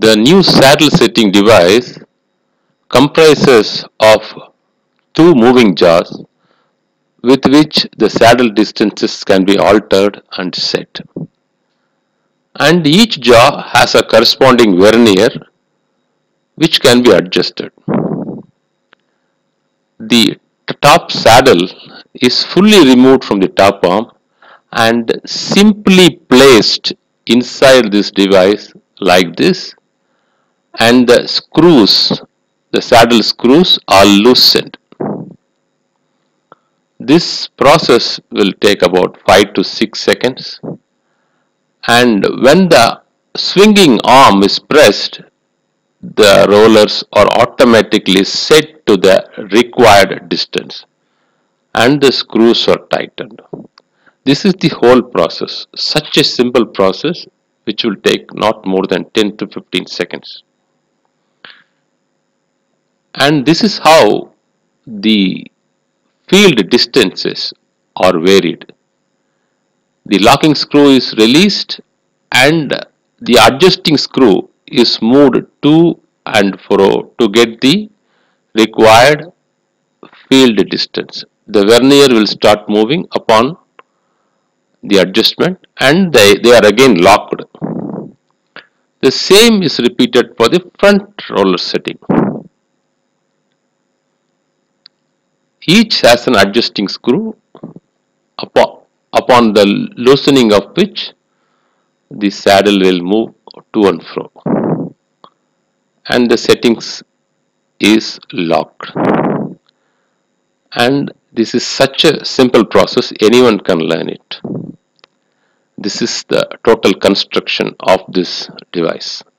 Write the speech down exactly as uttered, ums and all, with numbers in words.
The new saddle setting device comprises of two moving jaws with which the saddle distances can be altered and set. And each jaw has a corresponding vernier which can be adjusted. The top saddle is fully removed from the top arm and simply placed inside this device like this, and the screws, the saddle screws are loosened. This process will take about five to six seconds, and when the swinging arm is pressed, the rollers are automatically set to the required distance and the screws are tightened. This is the whole process. Such a simple process which will take not more than ten to fifteen seconds. And this is how the field distances are varied. The locking screw is released and the adjusting screw is moved to and fro to get the required field distance. The vernier will start moving upon the adjustment and they, they are again locked. The same is repeated for the front roller setting. Each has an adjusting screw upon, upon the loosening of which the saddle will move to and fro and the settings is locked. And this is such a simple process, anyone can learn it. This is the total construction of this device.